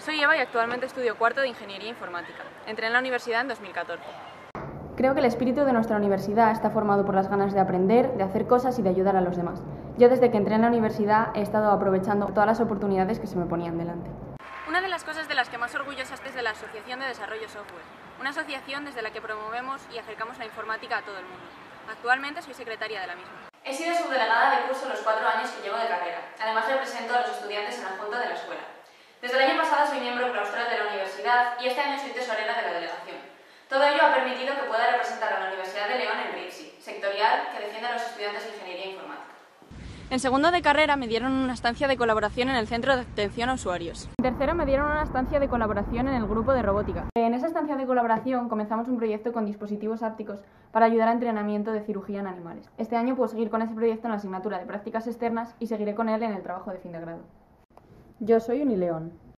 Soy Eva y actualmente estudio cuarto de Ingeniería Informática. Entré en la universidad en 2014. Creo que el espíritu de nuestra universidad está formado por las ganas de aprender, de hacer cosas y de ayudar a los demás. Yo desde que entré en la universidad he estado aprovechando todas las oportunidades que se me ponían delante. Una de las cosas de las que más orgullosa estoy es de la Asociación de Desarrollo Software, una asociación desde la que promovemos y acercamos la informática a todo el mundo. Actualmente soy secretaria de la misma. He sido subdelegada de curso los 4 años que llevo de carrera. Además represento a los estudiantes en la junta de la escuela. Desde el año pasado soy miembro claustral de la universidad y este año soy tesorera de la delegación. Todo ello ha permitido que pueda representar a la Universidad de León en RIPSI, sectorial que defiende a los estudiantes de Ingeniería Informática. En segundo de carrera me dieron una estancia de colaboración en el Centro de Atención a Usuarios. En tercero me dieron una estancia de colaboración en el grupo de robótica. En esa estancia de colaboración comenzamos un proyecto con dispositivos ápticos para ayudar a entrenamiento de cirugía en animales. Este año puedo seguir con ese proyecto en la asignatura de prácticas externas y seguiré con él en el trabajo de fin de grado. Yo soy Unileón.